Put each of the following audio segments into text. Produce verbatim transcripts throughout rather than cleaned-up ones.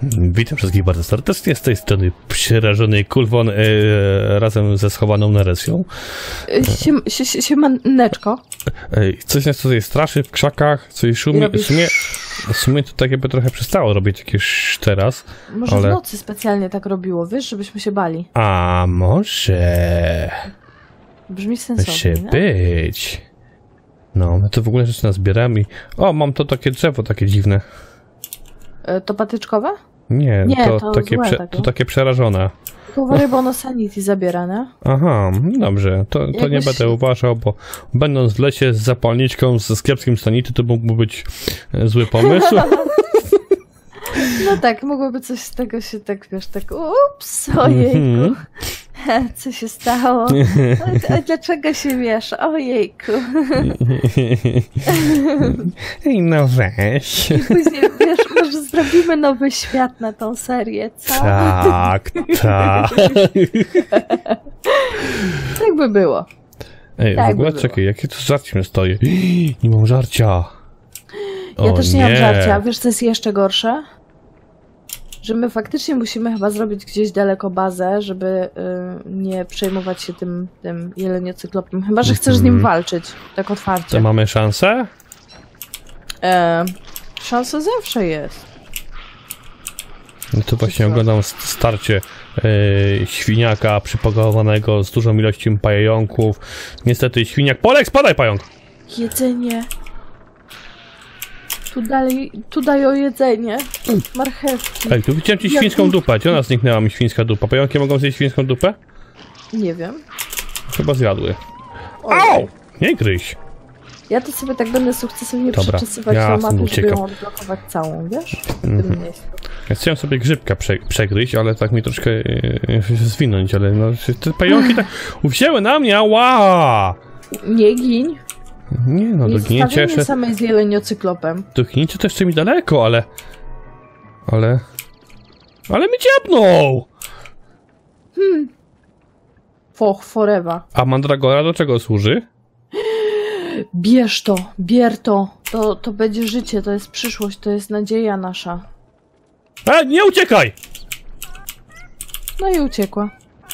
Witam wszystkich bardzo serdecznie, z tej strony przerażony Kulwon e, razem ze schowaną Neresją. Siem, sie, siemaneczko. E, coś nas tutaj straszy w krzakach, coś szumi. W sumie, w sumie to tak jakby trochę przestało robić jakieś teraz. Może ale... w nocy specjalnie tak robiło, wiesz, żebyśmy się bali. A może... Brzmi sensownie, Może nie? być. No, my to w ogóle rzeczy nazbieram i... O, mam to takie drzewo, takie dziwne. E, to patyczkowe? Nie, Nie, to, to takie, złe prze, takie. to takie przerażone. Tylko uważaj, bo ono sanity zabiera, nie? Aha, dobrze, to, to nie Jakbyś- będę uważał, bo będąc w lesie z zapalniczką, ze sklepskim sanity, to mógłby być e, zły pomysł. No tak, mogłoby coś z tego się tak, wiesz, tak ups, ojejku. Co się stało? A, a dlaczego się wiesz? Ojejku. Ej, no weź. Później, wiesz, może zrobimy nowy świat na tą serię, co? Tak, tak. Tak by było. Ej, Tak w ogóle by było. czekaj, jakie to żarcie mi stoi? Nie mam żarcia. Ja O, też nie, mam żarcia. Wiesz, co jest jeszcze gorsze? Że my faktycznie musimy chyba zrobić gdzieś daleko bazę, żeby y, nie przejmować się tym, tym jeleniocyklopem. Chyba, że chcesz z nim walczyć, tak otwarcie. To mamy szansę? E, szansa zawsze jest. No to właśnie oglądam s- starcie e, świniaka przypakowanego z dużą ilością pająków. Niestety świniak... Polek, spadaj pająk! Jedzenie. Tu dalej, tu dają jedzenie. Marchewki. Ej, tu widziałem ci Jak- świńską dupę. Gdzie ona zniknęła mi świńska dupa? Pająki mogą zjeść świńską dupę? Nie wiem. Chyba zjadły. Oj. Au! Nie gryź! Ja to sobie tak będę sukcesywnie Dobra, przeczesywać ja tą stąd mapę, żeby uciekam. ją odblokować całą, wiesz? W Mhm. tym miejscu. Ja chciałem sobie grzybka prze, przegryźć, ale tak mi troszkę e, się zwinąć, ale no... Te pająki tak... Wzięły na mnie, ała! Nie gin. Nie no, Nie do gnięcia zostawienie jeszcze... samej z jeleniocyklopem. Do gnięcia to jeszcze mi daleko, ale... Ale... Ale mi ciepnął! Foch, forever. A mandragora do czego służy? Bierz to, bier to. To, to będzie życie, to jest przyszłość, to jest nadzieja nasza. E, nie uciekaj! No i uciekła.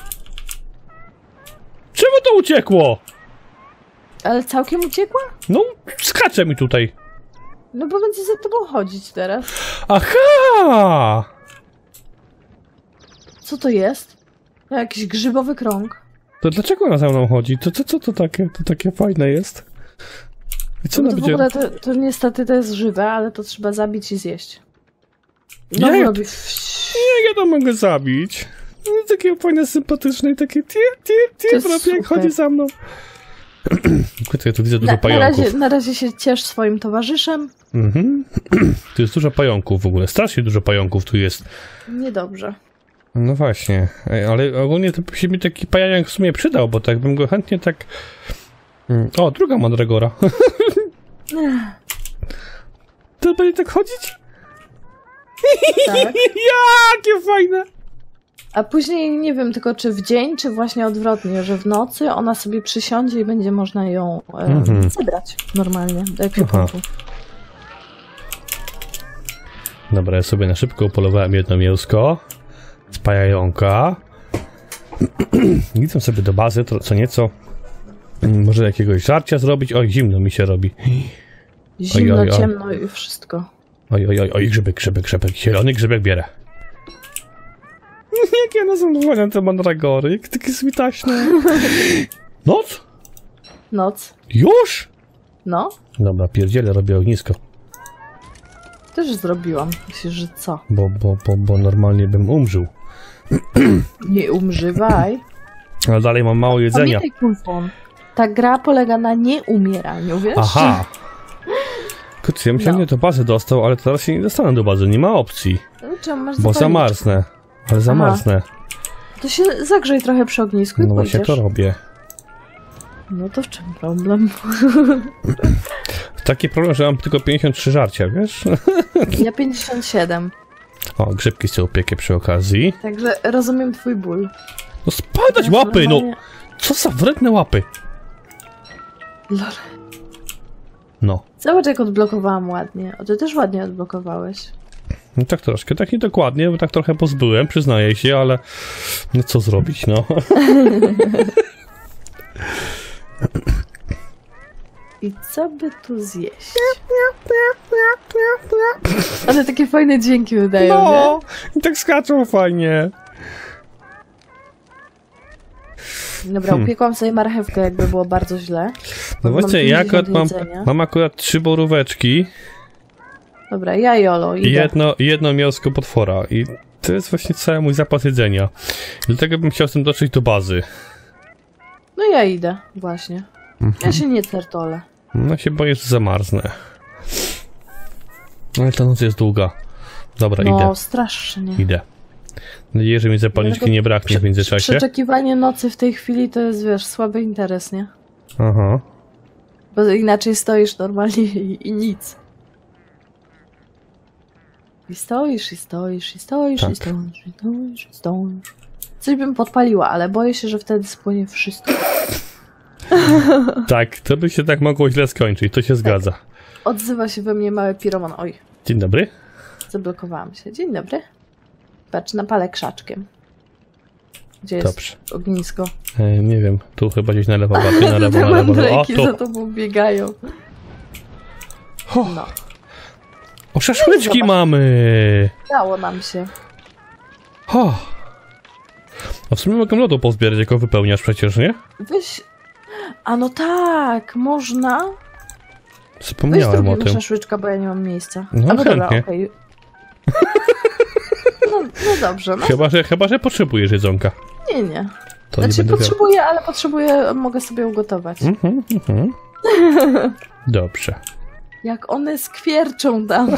Czemu to uciekło? Ale całkiem uciekła? No, skacze mi tutaj. No bo będzie za tobą chodzić teraz. Aha! Co to jest? No, jakiś grzybowy krąg. To dlaczego ona za mną chodzi? To co to, to, takie, to takie fajne jest? I co No ona to w będzie... ogóle to, to niestety to jest żywe, ale to trzeba zabić i zjeść. No Nie, robi... Nie, ja to mogę zabić. No, takie fajne, sympatyczne i takie tie, tie, tie, To jest prawie jak super. chodzi za mną. Kurde, ja tu widzę dużo Na, na, pająków. razie, na razie się ciesz swoim towarzyszem. Mhm. Tu jest dużo pająków w ogóle. Strasznie dużo pająków tu jest. Niedobrze. No właśnie, Ej, ale ogólnie to by się mi taki pająk w sumie przydał, bo tak bym go chętnie tak... Mm. O, druga mandragora. To będzie tak chodzić? Tak. Jakie fajne! A później nie wiem tylko, czy w dzień, czy właśnie odwrotnie, że w nocy ona sobie przysiądzie i będzie można ją e, Mhm. zebrać normalnie do ekwipunku. Dobra, ja sobie na szybko upolowałem jedno mięsko z pająka. Idę sobie do bazy, to co nieco. mm, Może jakiegoś żarcia zrobić. Oj, zimno mi się robi. Zimno, Oj, oj, oj. ciemno i wszystko. Oj, oj, oj, oj, grzybek, grzybek, grzybek. Zielony grzybek bierę. Jakie one są fajne te mandragory, jak takie switaśne. Noc? Noc. Już? No, Dobra, pierdzielę, robię ognisko. też zrobiłam. Myślisz, że co? Bo, bo, bo, bo normalnie bym umrzył. Nie umrzywaj. Ale dalej mam mało jedzenia. Pamiętaj, Kulfon, ta gra polega na nieumieraniu, wiesz? Aha. Kurczę, ja myślałem, No. że do bazy dostał, ale teraz się nie dostanę do bazy, nie ma opcji. No, czemu masz Bo zapalniczkę? zamarznę. Ale zamarznę. To się zagrzej trochę przy ognisku i No właśnie pójdziesz. to robię. No to w czym problem? Taki problem, że mam tylko pięćdziesiąt trzy żarcia, wiesz? Ja pięćdziesiąt siedem. O, grzybki z upiekę przy okazji. Także rozumiem twój ból. No spadać Ja łapy, no! normalnie- Co za wredne łapy. Lore. No. Zobacz, jak odblokowałam ładnie. O, ty też ładnie odblokowałeś. No tak troszkę, tak niedokładnie, bo tak trochę pozbyłem, przyznaję się, ale no co zrobić, no. I co by tu zjeść? Ale takie fajne dźwięki wydają, No, i tak skaczą fajnie. nie? Dobra, hmm. upiekłam sobie marchewkę, jakby było bardzo źle. No właśnie, ja akurat mam, mam akurat trzy boróweczki. Dobra, ja jolo, idę. I jedno, jedno mięsko potwora. I to jest właśnie cały mój zapas jedzenia. Dlatego bym chciał z tym dotrzeć do bazy. No ja idę, właśnie. Ja się nie tertolę. No się boję, że zamarznę. Ale ta noc jest długa. Dobra, no, idę. No, strasznie. Idę. Mam nadzieję, że mi zapalniczki nie braknie przy, w międzyczasie. Przeczekiwanie nocy w tej chwili to jest, wiesz, słaby interes, nie? Aha. Bo inaczej stoisz normalnie i, i nic. I stoisz, i stoisz, i stoisz, tak. i stoisz, i stoisz, i stoisz. Coś bym podpaliła, ale boję się, że wtedy spłonie wszystko. Tak, to by się tak mogło źle skończyć, to się tak. zgadza. Odzywa się we mnie mały piroman. Oj. Dzień dobry. Zablokowałam się. Dzień dobry. Patrz, napalę krzaczkiem. Gdzie Dobrze. jest ognisko? E, nie wiem, tu chyba gdzieś na lewo, bardziej na lewo, Te na lewo. O, to. za tobą biegają. No. O, szaszłyczki no mamy! Dało nam się. O. A w sumie mogę lodu pozbierać, jako wypełniasz przecież, nie? Weź... A no tak, można. Zapomniałem Weź o tym. szaszłyczka, bo ja nie mam miejsca. No, A no dobra, chętnie. okej. No, no dobrze, no. Chyba, że, chyba, że potrzebujesz jedzonka. Nie, nie. To Znaczy nie potrzebuję, ale potrzebuję, mogę sobie ugotować. Mhm, mhm. Dobrze. Jak one skwierczą tam.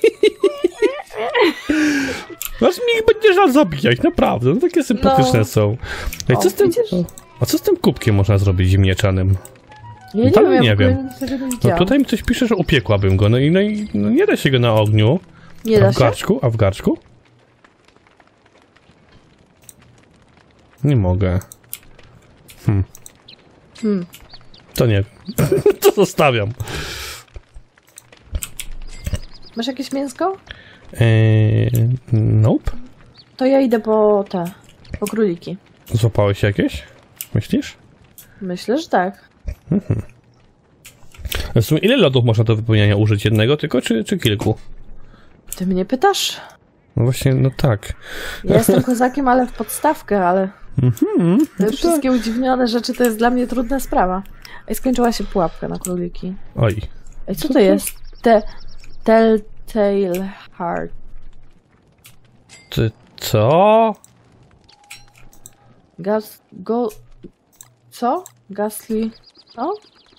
Aż mi ich będzie żal zabijać, naprawdę. No takie sympatyczne no. są. Ej, co o, z tym, a co z tym kubkiem można zrobić ziemniaczanym? Ja nie Dalej wiem, nie ja wiem. Tego nie no tutaj mi coś pisze, że upiekłabym go. No i, no i no nie da się go na ogniu. Nie a da w się? garczku? A w garczku? Nie mogę. Hmm. Hmm. To nie. To zostawiam. Masz jakieś mięsko? Eee, nope. To ja idę po te, po króliki. Złapałeś jakieś? Myślisz? Myślę, że tak. Mhm. W sumie ile lodów można do wypełniania użyć? Jednego tylko, czy, czy kilku? Ty mnie pytasz? No właśnie, no tak. Ja jestem kozakiem, ale w podstawkę, ale... Mhm. Te wszystkie udziwnione rzeczy to jest dla mnie trudna sprawa. Ej, skończyła się pułapka na króliki. Oj. Ej, co to jest? Te... Telltale Heart. Ty co? Gas... Go... Co? Ghastly... O?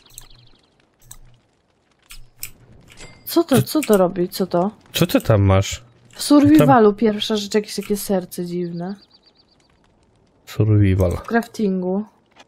Co to, co to robi? Co to? Co ty tam masz? W survivalu pierwsza rzecz, jakieś takie serce dziwne. Survival. W craftingu.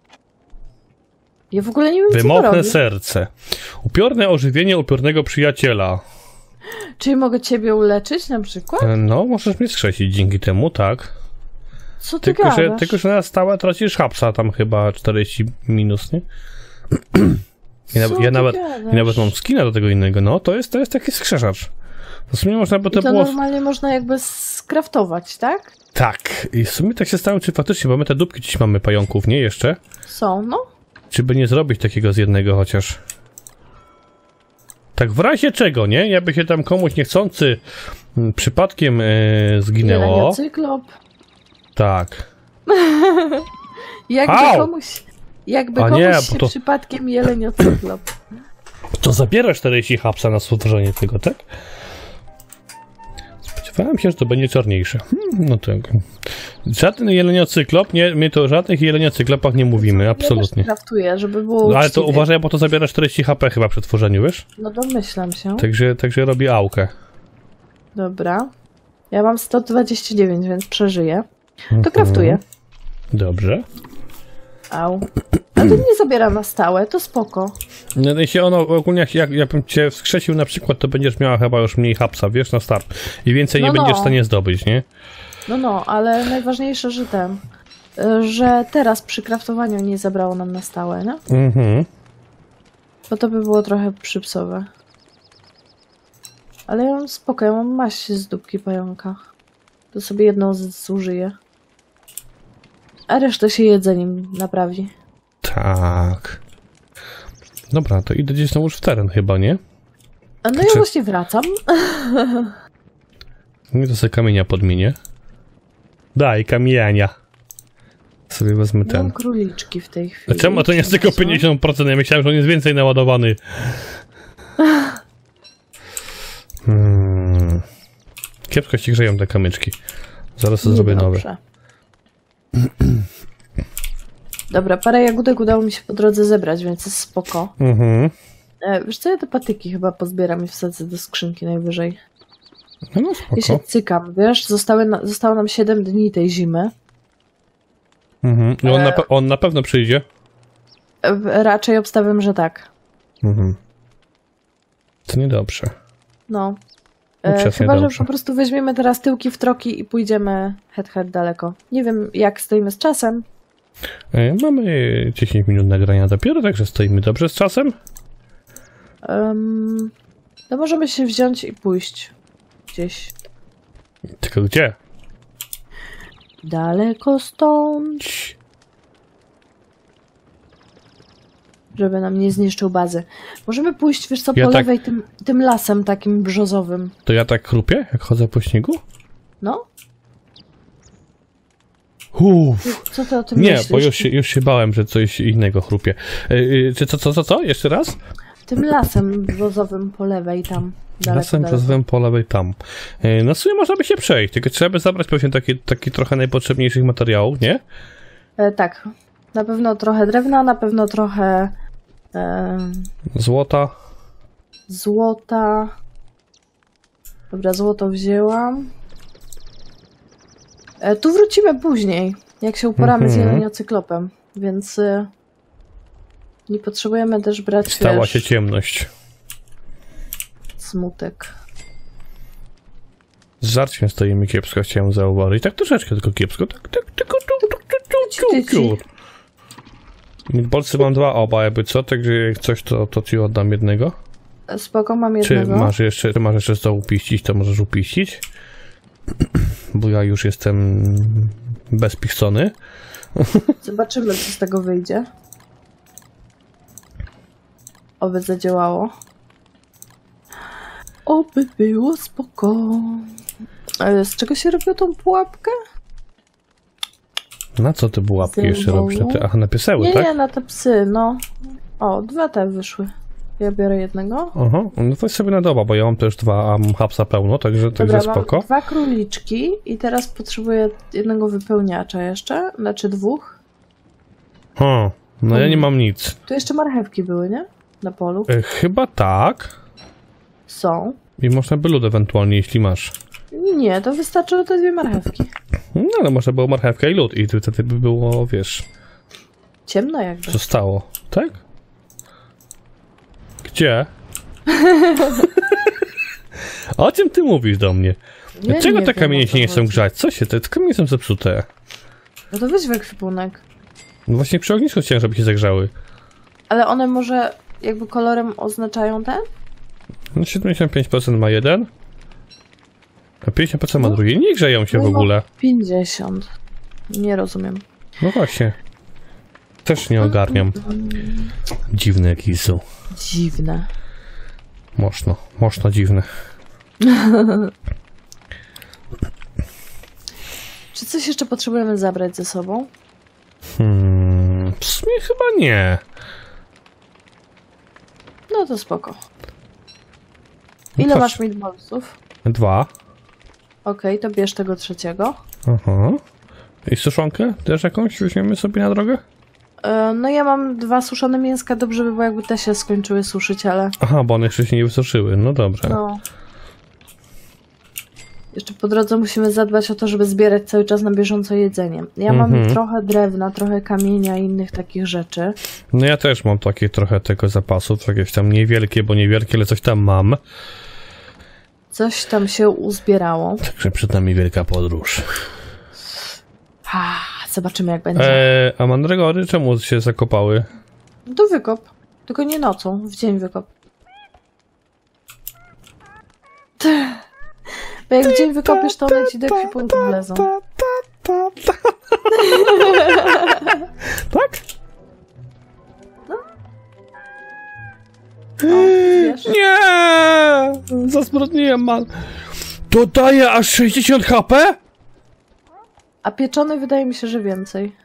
Ja w ogóle nie wiem, Wymowne co to robi. serce. Upiorne ożywienie upiornego przyjaciela. Czyli mogę ciebie uleczyć na przykład? No, możesz mnie skrzesić dzięki temu, tak. Co ty Tylko, gadasz? że, tylko, że na stałe tracisz hapsa, tam chyba czterdzieści minus, nie? Ja, Co ja, ty nawet, gadasz? ja nawet mam skina do tego innego, no to jest, to jest taki skrzeszacz. W sumie można by to, I to było... normalnie można jakby skraftować, tak? Tak, i w sumie tak się stało, czy faktycznie, bo my te dupki dziś mamy pająków, nie? Jeszcze? Są, no. Czy by nie zrobić takiego z jednego chociaż? Tak w razie czego, nie? Jakby się tam komuś niechcący m, przypadkiem e, zginęło. Jeleniocyklop. Tak. Jakby Au! komuś... Jakby A komuś nie, się bo to- przypadkiem jeleniocyklop. To zabierasz czterdzieści hapsa na stworzenie tego, tak? Spodziewałem się, że to będzie czarniejsze. Hmm, no tak. Żaden jeleniocyklop, nie, my to o żadnych jeleniocyklopach nie mówimy, absolutnie. Ja też kraftuję, żeby było No ale to uczciwie. uważaj, bo to zabiera czterdzieści HP chyba przy tworzeniu, wiesz? No domyślam się. Także, także robi aukę. Dobra. Ja mam sto dwadzieścia dziewięć, więc przeżyję. To Mhm. kraftuję. Dobrze. Au. A to nie zabiera na stałe, to spoko. No jeśli ono ogólnie, jak, jak, jakbym cię wskrzesił na przykład, to będziesz miała chyba już mniej hapsa, wiesz, na start. I więcej No nie no. będziesz w stanie zdobyć, nie? No, no, ale najważniejsze, że ten, y, że teraz przy kraftowaniu nie zabrało nam na stałe, nie? Mhm. Bo to by było trochę przypsowe. Ale ja mam spoko, ja mam maść z dupki pająka. To sobie jedną z- zużyję. A resztę się jedzeniem naprawi. Tak. Dobra, to idę gdzieś znowu w teren chyba, nie? A no Czy- ja właśnie wracam. Nie, to sobie kamienia podmienię. Daj, kamienia. Sobie wezmę ten. Mam króliczki w tej A chwili. czemu to nie jest tylko pięćdziesiąt procent? Ja myślałem, że on jest więcej naładowany. Hmm. Kiepsko się grzeją te kamyczki. Zaraz to zrobię nowe. Dobrze. Dobra, parę jagódek udało mi się po drodze zebrać, więc jest spoko. Mhm. E, wiesz co, ja te patyki chyba pozbieram i wsadzę do skrzynki najwyżej. No, no Ja się spoko. cykam, wiesz, Zostały na, zostało nam siedem dni tej zimy. Mhm. No on, na pe- on na pewno przyjdzie. E, raczej obstawiam, że tak. Mhm. To niedobrze. No. No, E, przesnie chyba, że dobrze. po prostu weźmiemy teraz tyłki w troki i pójdziemy head head daleko. Nie wiem, jak stoimy z czasem. E, Mamy dziesięć minut nagrania dopiero, także stoimy dobrze z czasem. Um, to możemy się wziąć i pójść gdzieś Tylko gdzie? daleko stąd, Cii. żeby nam nie zniszczył bazy. Możemy pójść, wiesz co, po Ja tak- lewej tym, tym lasem takim brzozowym. To ja tak chrupię, jak chodzę po śniegu? No? Uff. Co ty o tym Nie, myślisz? bo już się, już się bałem, że coś innego chrupie. E, e, czy co, co, co, co? Jeszcze raz? Tym lasem brzozowym po lewej tam. Daleko, Lasem daleko. przez po lewej tam. E, no w sumie można by się przejść, tylko trzeba by zabrać pewnie taki, taki trochę najpotrzebniejszych materiałów, nie? E, tak. Na pewno trochę drewna, na pewno trochę e, Złota. złota. Dobra, złoto wzięłam. E, tu wrócimy później, jak się uporamy z Mhm. jeleniocyklopem, więc e, nie potrzebujemy też brać, Stała wiesz, się ciemność. smutek. Z żarciem stoimy kiepsko, chciałem zauważyć. Tak troszeczkę tylko kiepsko. Tak, tak, tylko tu, tu, tu, tu, tu, tu. Bolcy mam dwa oba, jakby co, także jak coś, to, to ci oddam jednego. E, Spoko, mam Czy jednego. masz jeszcze, czy masz jeszcze co upiścić, to możesz upiścić. Bo ja już jestem bezpichcony. Zobaczymy, co z tego wyjdzie. Oby zadziałało. Oby było spoko. Ale z czego się robiło tą pułapkę? Na co ty pułapki jeszcze Zębowo? robisz? Na te, aha, na pieseły, Nie, tak? nie, na te psy, no. O, dwa te wyszły. Ja biorę jednego. Aha, no to jest sobie na doba, bo ja mam też dwa, a mam hapsa pełno, także to Dobra, jest mam spoko. dwa króliczki i teraz potrzebuję jednego wypełniacza jeszcze, znaczy dwóch. Ha, no ja nie mam nic. Tu jeszcze marchewki były, nie? Na polu. E, chyba tak. Są. I można by lód ewentualnie, jeśli masz. Nie, to wystarczyło te dwie marchewki. No ale może było marchewka i lód i to wtedy by było, wiesz, Ciemno jakby. zostało, tak? Gdzie? O czym ty mówisz do mnie? Ja Dlaczego nie te wiem, kamienie o się co nie chcą chodzi. grzać? Co się, te, te kamienie są zepsute. No to weź w ekwipunek. No właśnie przy ognisku chciałem, żeby się zagrzały. Ale one może jakby kolorem oznaczają ten? No siedemdziesiąt pięć procent ma jeden, a pięćdziesiąt procent ma No. drugi. Nie grzeją się w No, ogóle. pięćdziesiąt. Nie rozumiem. No właśnie. Też nie ogarniam. Dziwne jakieś są. Dziwne. Mocno, mocno dziwne. Czy coś jeszcze potrzebujemy zabrać ze sobą? Hmm, w sumie chyba nie. No to spoko. No Ile patrz. masz meatballsów? Dwa. Okej, to bierz tego trzeciego. Aha. I suszonkę też jakąś weźmiemy sobie na drogę? E, no ja mam dwa suszone mięska, dobrze by było jakby te się skończyły suszyć, ale Aha, bo one jeszcze się nie wysuszyły. No dobrze. no... Jeszcze po drodze musimy zadbać o to, żeby zbierać cały czas na bieżąco jedzenie. Ja mam Mhm. trochę drewna, trochę kamienia i innych takich rzeczy. No ja też mam takie trochę tego zapasów, jakieś tam niewielkie, bo niewielkie, ale coś tam mam. Coś tam się uzbierało. Także przed nami wielka podróż. Ha, zobaczymy jak będzie. Eee, a mandragory czemu się zakopały? To wykop. Tylko nie nocą, w dzień wykop. Bo jak w dzień wykopiesz, to one ci do ekwipunku wlezą. Tak? O, wiesz? Nie! Zasmrodniłem, man. To daje aż sześćdziesiąt H P? A pieczony wydaje mi się, że więcej.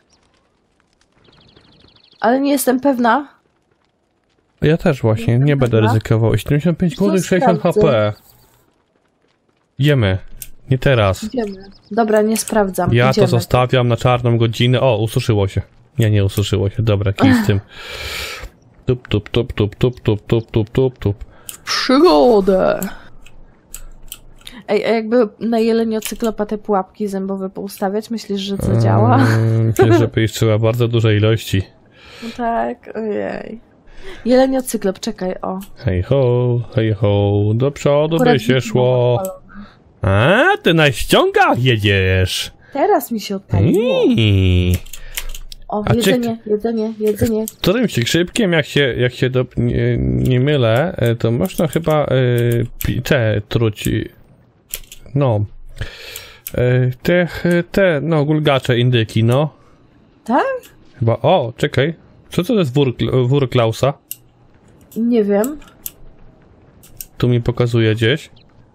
Ale nie jestem pewna. Ja też właśnie, nie będę Dobra. ryzykował. siedemdziesiąt pięć głodnych, sześćdziesiąt H P. Jemy. Nie teraz. Idziemy. Dobra, nie sprawdzam. Ja Idziemy. to zostawiam na czarną godzinę. O, ususzyło się. Nie, nie ususzyło się. Dobra, kij z tym. Tup, tup, tup, tup, tup, tup, tup, tup, tup, tup. Przygodę! Ej, a jakby na jeleniocyklopa te pułapki zębowe poustawiać, myślisz, że co działa? Mm, Myślę, że by ich trzeba bardzo dużej ilości. No tak, ojej. Jeleniocyklop, czekaj, o. Hej ho, hej ho, do przodu Akurat by się widzę szło. odpalone. A, ty na ściągach jedziesz. Teraz mi się odpaliło. Iii. O, A jedzenie, jedzenie, jedzenie. Którym się szybkiem, jak się, jak się do, nie, nie mylę, e, to można chyba e, pi- te truć. No. E, te, te, no, gulgacze, indyki, no. Tak? Chyba, o, czekaj. Co to jest wór, wór Klausa? Nie wiem. Tu mi pokazuje gdzieś.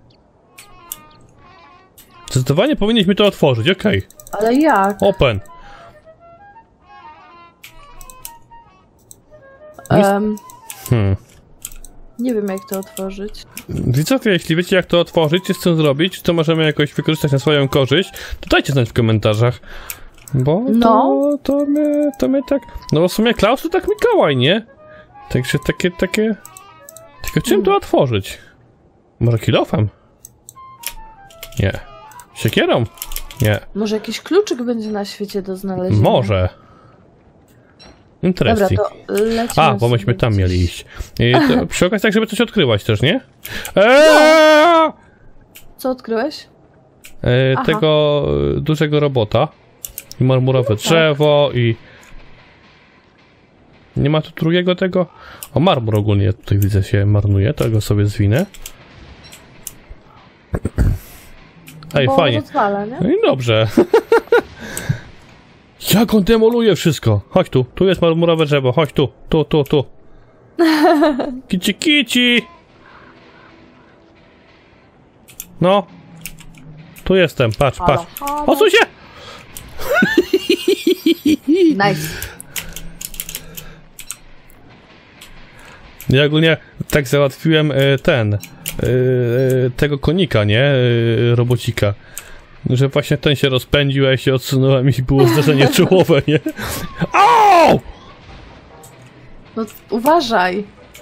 Zdecydowanie powinniśmy to otworzyć, okej. Ale jak? Open. Um, Hmm. nie wiem, jak to otworzyć. Widzowie, jeśli wiecie jak to otworzyć i z tym zrobić, to możemy jakoś wykorzystać na swoją korzyść, to dajcie znać w komentarzach. Bo No. to, to my, to my tak... No bo w sumie Klaus to tak Mikołaj, nie? Także takie, takie... Tylko czym to otworzyć? Może kilofem? Nie. Siekierą? Nie. Może jakiś kluczyk będzie na świecie do znalezienia? Może. Dobra, Interesting. to lecimy. A, bo myśmy sobie tam gdzieś. mieli iść. I to, przy okazji tak, żeby coś odkrywać też, nie? Eee! Co odkryłeś? E, Aha. tego e, dużego robota. I marmurowe No tak. drzewo i... Nie ma tu drugiego tego? O, marmur ogólnie tutaj widzę się marnuje, to go sobie zwinę. Ej, Bo fajnie. rozwala, nie? No i dobrze. Jak on demoluje wszystko? Chodź tu, tu jest marmurowe drzewo, chodź tu, tu, tu, tu. Kici, kici! No. Tu jestem, patrz, Halo, patrz. halo. Odsuń się! Nice. Ja ogólnie tak załatwiłem e, ten, e, e, tego konika, nie? E, robocika. Że właśnie ten się rozpędził, a ja się odsunąłem i było zdarzenie czołowe, nie? Au! No uważaj.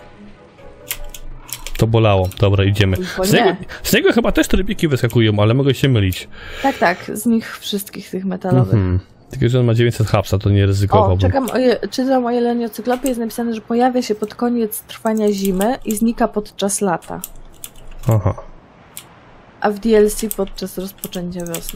To bolało. Dobra, idziemy. Bo Z niego, nie. z niego chyba też trybiki wyskakują, ale mogę się mylić. Tak, tak, z nich wszystkich tych metalowych. Mhm. Tylko, że on ma dziewięćset hapsa, to nie O, ryzykowałbym. czekam, o je, czytam o jeleniocyklopie, jest napisane, że pojawia się pod koniec trwania zimy i znika podczas lata. Aha. A w D L C podczas rozpoczęcia wiosny.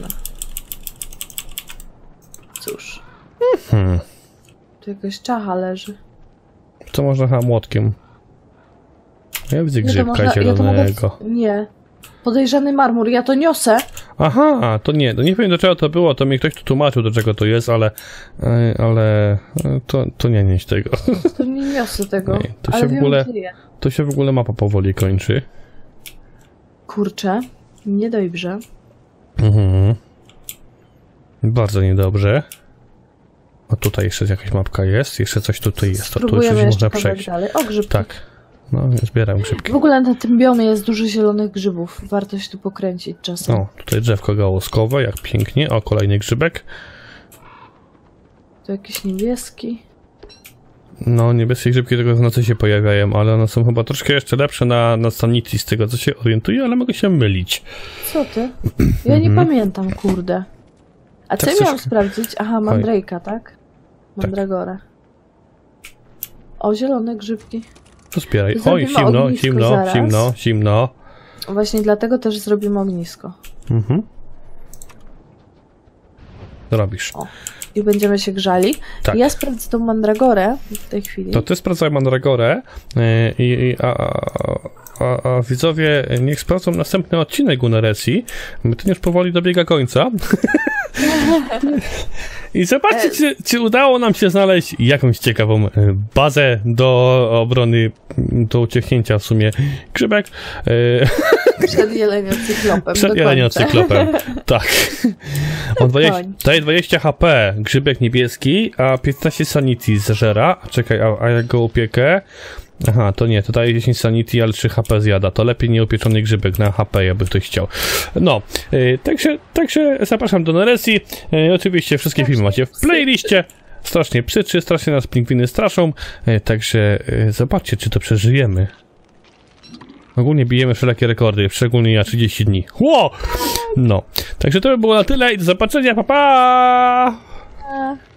Cóż. Hmm. Tu jakaś czacha leży. To można chyba młotkiem. Ja widzę Nie, to grzybka można- ja to mogę- zielonego. Nie. Podejrzany marmur, ja to niosę. Aha, to nie, to nie wiem do czego to było, to mi ktoś tu tłumaczył do czego to jest, ale e, ale e, to, to nie nieść tego. To nie niosę tego. Nie, to ale się w wiem, ogóle- gdzie je. To się w ogóle mapa powoli kończy. Kurczę, niedobrze. Mhm. Bardzo niedobrze. A tutaj jeszcze jakaś mapka jest, jeszcze coś tutaj jest, to tu Spróbujemy jeszcze jeszcze można kawałek przejść. dalej. O, grzybki. Tak. No, zbieram grzybki. W ogóle na tym biomie jest dużo zielonych grzybów. Warto się tu pokręcić czasem. O, tutaj drzewko gałązkowe, jak pięknie. O, kolejny grzybek. Tu jakiś niebieski. No, niebieskie grzybki tylko w nocy się pojawiają, ale one są chyba troszkę jeszcze lepsze na, na Sanity, z tego co się orientuję, ale mogę się mylić. Co ty? Ja nie pamiętam, kurde. A co Tak ja miałam coś- sprawdzić? Aha, Mandrake'a, tak? Mandragora. O, zielone grzybki. To zbieraj. Oj, Zrobimy zimno, ognisko zimno, zaraz. zimno, zimno. Właśnie dlatego też zrobimy ognisko. Mhm. Robisz. I będziemy się grzali. Tak. Ja sprawdzę tą mandragorę w tej chwili. To ty sprawdzaj Mandragorę yy, i, i, a, a, a, a widzowie niech sprawdzą następny odcinek Uneresji. My ten już powoli dobiega końca. I zobaczcie, czy, czy udało nam się znaleźć jakąś ciekawą bazę do obrony, do ucieknięcia w sumie. Grzybek. E... Przed jeleniocyklopem. Przed jeleniocyklopem, tak. On dwadzieścia, daje dwadzieścia H P, grzybek niebieski, a piętnaście sanity zeżera. Czekaj, a, a jak go upiekę? Aha, to nie, to daje dziesięć sanity, ale trzy H P zjada. To lepiej nieupieczony grzybek na H P, jakby ktoś chciał. No, yy, także, także zapraszam do Neresji. Yy, oczywiście wszystkie filmy macie w playliście. Strasznie przyczy, strasznie nas pingwiny straszą. Yy, także yy, zobaczcie, czy to przeżyjemy. Ogólnie bijemy wszelakie rekordy, szczególnie ja trzydzieści dni. Ło! No, także to by było na tyle i do zobaczenia, pa pa!